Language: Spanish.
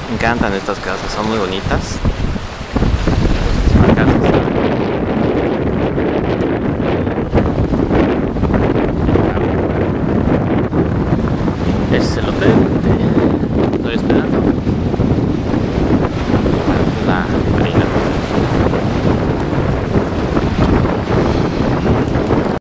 Me encantan estas casas, son muy bonitas. Es una casa. Ese es el hotel. Estoy esperando.